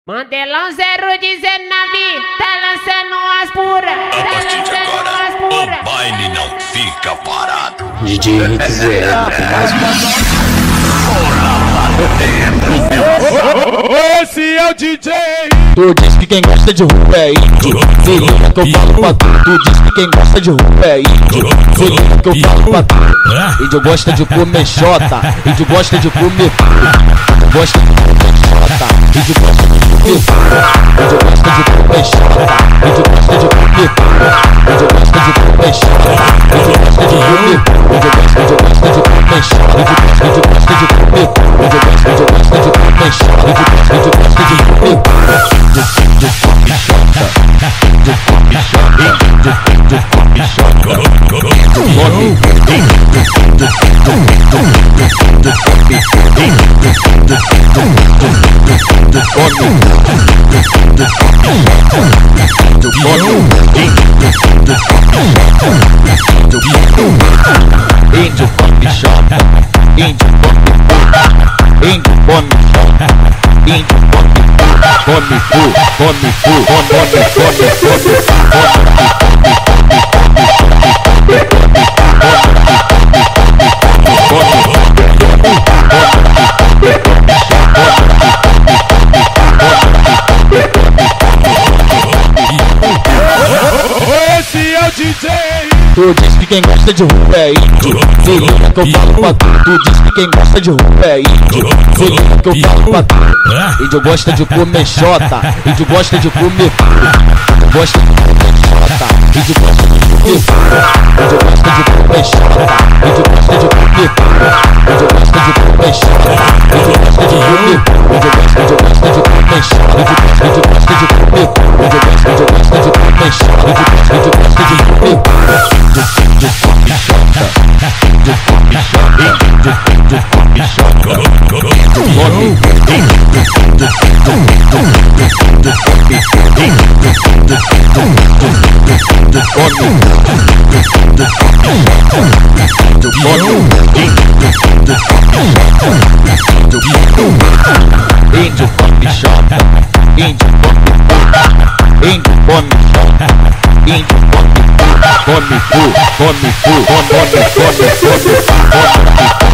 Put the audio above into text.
Mandelão 019, tá lançando as puras. A partir de agora, o baile não fica parado. DJ Henrique mais Esse é o DJ. Tu diz que quem gosta de rua é índio. Se liga que eu falo pra tu. Tu diz que quem gosta de rua é índio. Se liga que eu falo pra tu. Índio gosta de comer xota. Índio gosta de comer cu. Gosta de comer xota. Índio gosta de comer cu. Índio gosta de comer xota. Índio gosta de comer cu. Índio gosta de comer xota. Índio gosta de comer cu. Índio gosta de comer xota. Índio gosta de comer cu. Índio gosta de comer xota. Índio gosta de comer cu. Índio come xota, índio come puta, índio come xota, índio come cu, come cu, Esse é o DJ. Tu diz que quem gosta de rua é índio. Se liga que eu falo pra tu. Tu diz que quem gosta de rua é índio. Se liga que eu falo pra tu. Índio gosta de comer xota. Índio gosta de comer cu. Gosta de comer xota. Índio gosta de comer cu. Índio gosta de comer xota. Índio gosta de comer cu. Índio gosta de comer xota. Índio gosta de comer cu. Índio gosta de comer xota. Índio gosta de comer cu. Índio gosta de comer xota. Índio gosta de comer cu. Índio come xota, índio come puta, índio come xota, índio come cu, come cu, come cu, come cu.